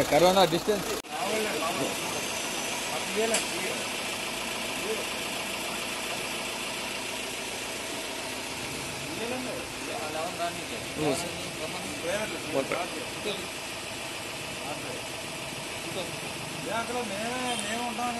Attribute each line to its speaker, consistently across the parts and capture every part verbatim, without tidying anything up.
Speaker 1: Corona distance
Speaker 2: మేమే మేము ఉంటాం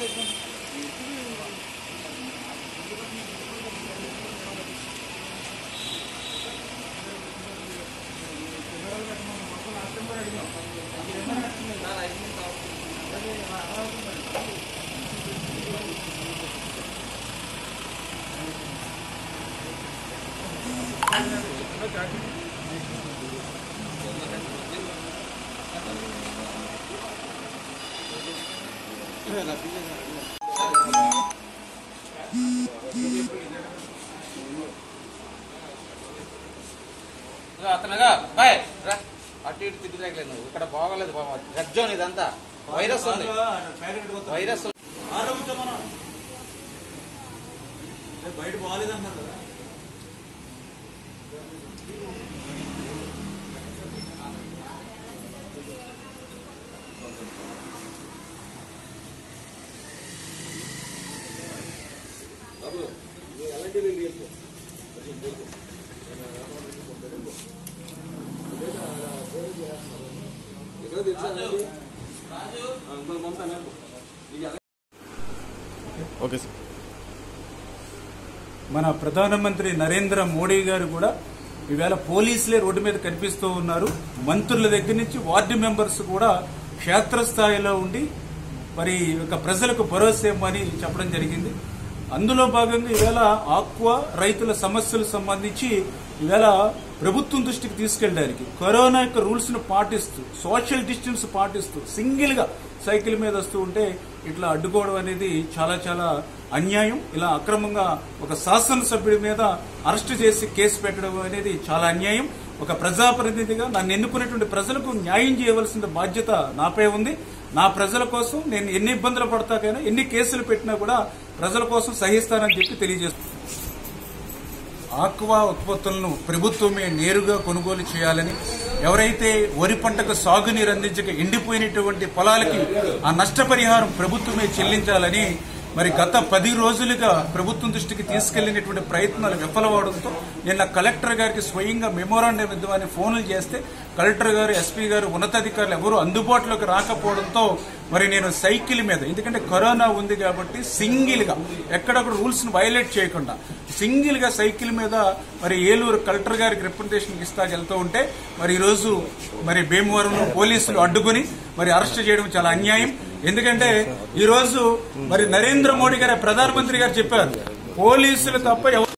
Speaker 3: అతనుగా బాయ్ రా అటు ఇటు తిరిగి తగ్గలేదు నువ్వు ఇక్కడ బాగోలేదు బాబా రెడ్ జోన్ ఇదంతా వైరస్ ఉంది వైరస్
Speaker 2: బయట బాగాలేదన్నారు కదా
Speaker 1: ఓకే సార్.
Speaker 4: మన ప్రధానమంత్రి నరేంద్ర మోడీ గారు కూడా ఈవేళ పోలీసులే రోడ్డు మీద కనిపిస్తూ ఉన్నారు. మంత్రుల దగ్గర నుంచి వార్డు మెంబర్స్ కూడా క్షేత్రస్థాయిలో ఉండి మరి ఒక ప్రజలకు భరోసా ఇవ్వమని చెప్పడం జరిగింది. అందులో భాగంగా ఈవేళ ఆక్వా రైతుల సమస్యలకు సంబంధించి ఈవేళ ప్రభుత్వం దృష్టికి తీసుకెళ్ళడానికి కరోనా యొక్క రూల్స్ ను పాటిస్తూ సోషల్ డిస్టెన్స్ పాటిస్తూ సింగిల్ గా సైకిల్ మీద వస్తూ ఉంటే ఇట్లా అడ్డుకోవడం అనేది చాలా చాలా అన్యాయం. ఇలా అక్రమంగా ఒక శాసనసభ్యుడి మీద అరెస్టు చేసి కేసు పెట్టడం అనేది చాలా అన్యాయం. ఒక ప్రజాప్రతినిధిగా నన్ను ఎన్నుకునేటువంటి ప్రజలకు న్యాయం చేయవలసిన బాధ్యత నాపై ఉంది. నా ప్రజల కోసం నేను ఎన్ని ఇబ్బందులు పడతాకైనా ఎన్ని కేసులు పెట్టినా కూడా ప్రజల కోసం సహిస్తానని చెప్పి తెలియజేస్తున్నాను. ఆక్వా ఉత్పత్తులను ప్రభుత్వమే నేరుగా కొనుగోలు చేయాలని, ఎవరైతే వరి పంటకు సాగునీరు అందించక ఎండిపోయినటువంటి పొలాలకి ఆ నష్టపరిహారం ప్రభుత్వమే చెల్లించాలని మరి గత పది రోజులుగా ప్రభుత్వం దృష్టికి తీసుకెళ్లినటువంటి ప్రయత్నాలు విఫలమవడంతో నిన్న కలెక్టర్ గారికి స్వయంగా మెమోరాండం ఇద్దామని ఫోన్లు చేస్తే కలెక్టర్ గారు, ఎస్పీ గారు, ఉన్నతాధికారులు ఎవరూ అందుబాటులోకి రాకపోవడంతో మరి నేను సైకిల్ మీద, ఎందుకంటే కరోనా ఉంది కాబట్టి సింగిల్ గా ఎక్కడొక్కడ రూల్స్ ను వైలేట్ చేయకుండా సింగిల్ గా సైకిల్ మీద మరి ఏలూరు కలెక్టర్ గారికి రిప్రజెంటేషన్ ఇస్తా వెళ్తూ ఉంటే మరి ఈరోజు మరి భీమవరం పోలీసులు అడ్డుకుని మరి అరెస్ట్ చేయడం చాలా అన్యాయం. ఎందుకంటే ఈ రోజు మరి నరేంద్ర మోడీ గారు ప్రధానమంత్రి గారు చెప్పారు, పోలీసులు తప్ప